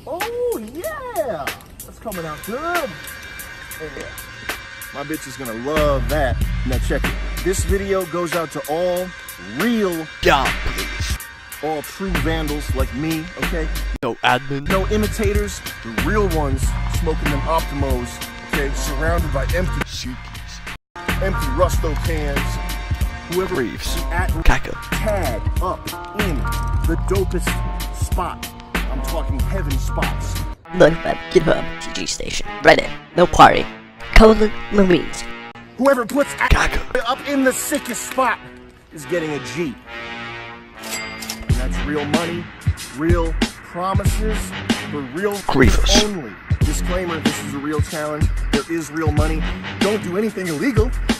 Oh yeah, that's coming out good. Yeah. My bitch is gonna love that. Now check it. This video goes out to all real please. all true vandals like me, okay? No admin. No imitators, the real ones smoking them Optimos, okay? Surrounded by empty Rusto cans. Whoever Reeves. at Kaka. tag up in the dopest spot. I'm talking heaven spots. Look at GitHub, TG Station, Reddit, No Party, Colin Marines. Whoever puts Kaka up in the sickest spot is getting a G. And that's real money, real promises, for real Grievous. only. Disclaimer, this is a real challenge. There is real money. Don't do anything illegal.